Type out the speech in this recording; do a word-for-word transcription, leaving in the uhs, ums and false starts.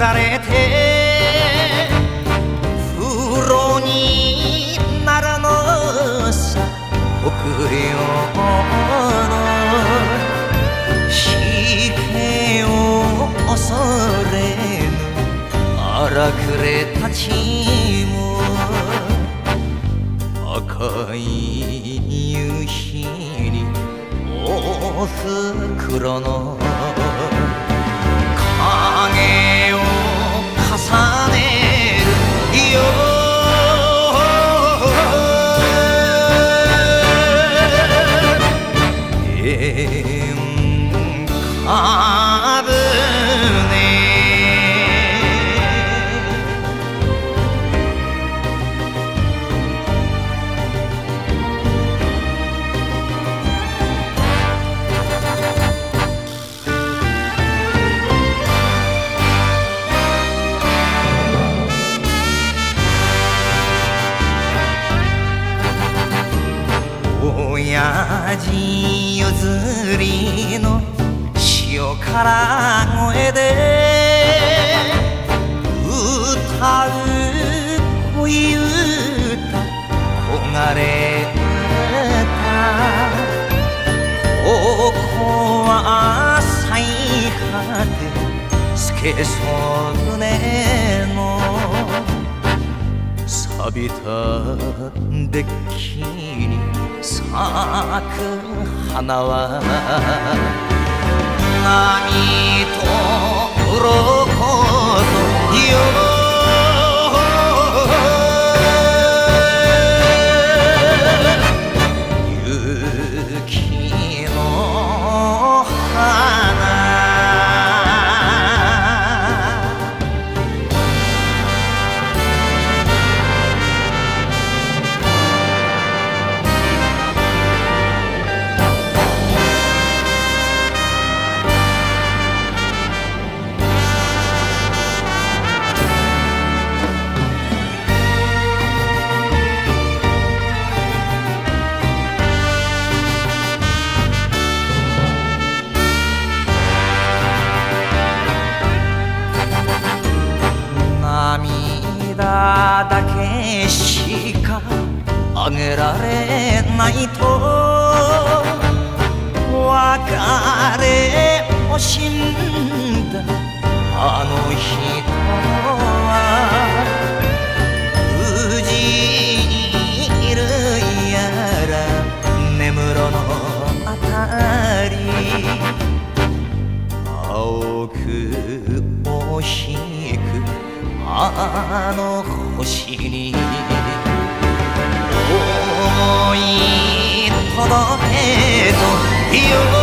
られて風呂にならのさ北洋の死刑を恐れぬ荒くれたちも赤い夕日に大袋の影を重ねるよ縁かぶね親父譲りの塩辛声で歌う恋歌焦がれたこは最果て透けそう胸の錆びたデッキに咲く花は何と鱗とよ雪の花涙だけしかあげられないと別れ惜しんだあの人は無事にいるやら根室のあたり青くおしくあの星に思い届けとよ